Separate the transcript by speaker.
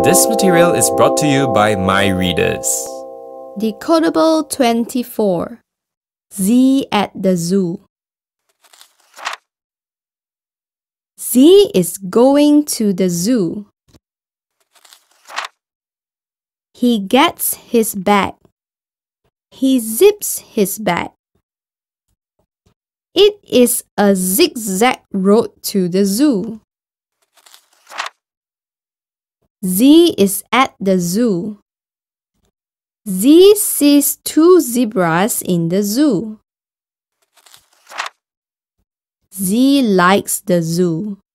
Speaker 1: This material is brought to you by MYReaders.
Speaker 2: Decodable 24. Z at the zoo. Z is going to the zoo. He gets his bag. He zips his bag. It is a zigzag road to the zoo. Z is at the zoo. Z sees two zebras in the zoo. Z likes the zoo.